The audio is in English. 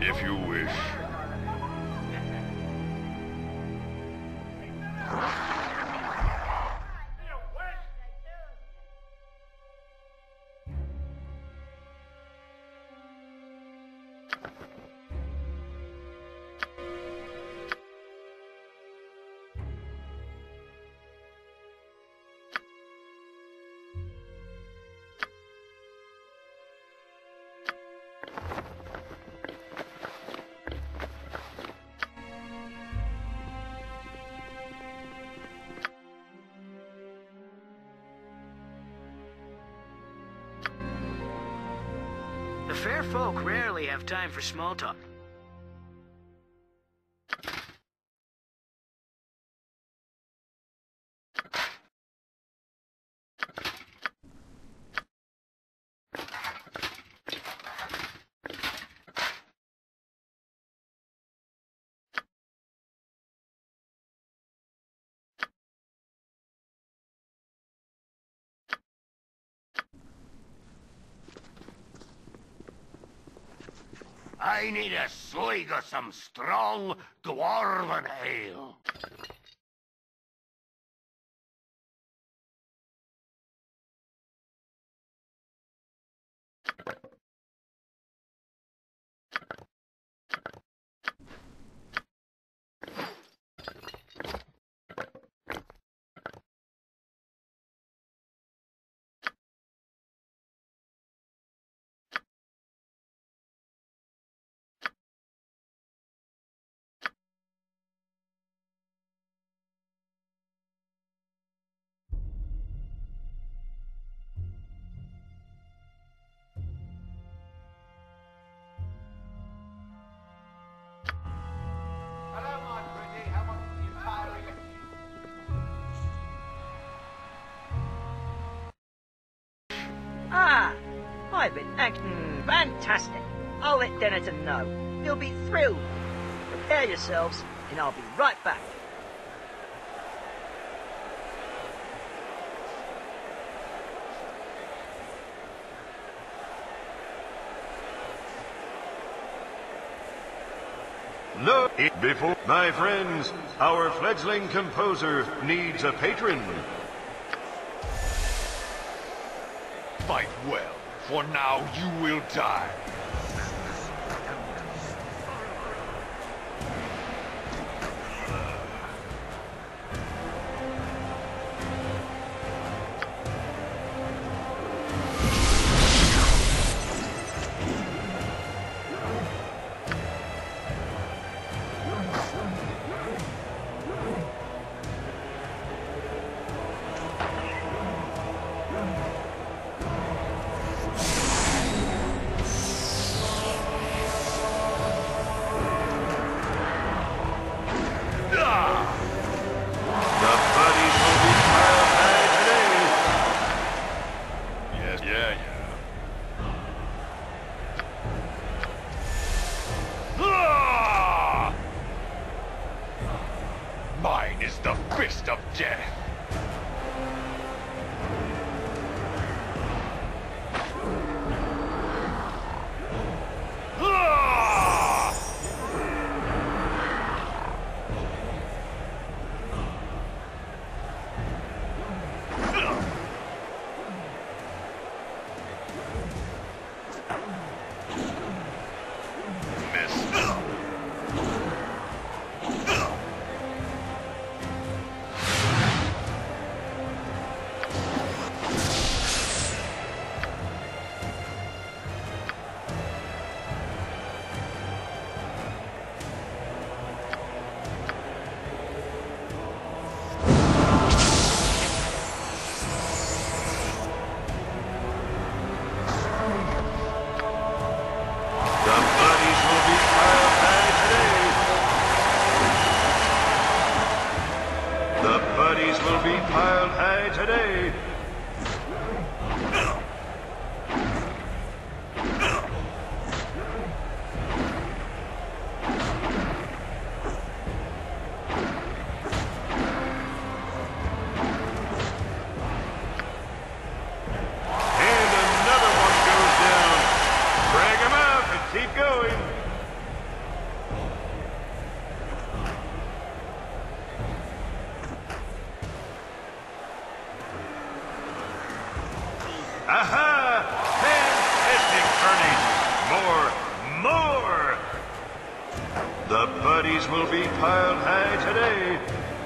if you wish. The fair folk rarely have time for small talk. I need a swig of some strong dwarven ale. Ah, I've been acting fantastic. I'll let Dennerton know. He'll be thrilled. Prepare yourselves, and I'll be right back. No, before my friends, our fledgling composer needs a patron. Fight well, for now you will die. Mine is the fist of death. The buddies will be piled high today.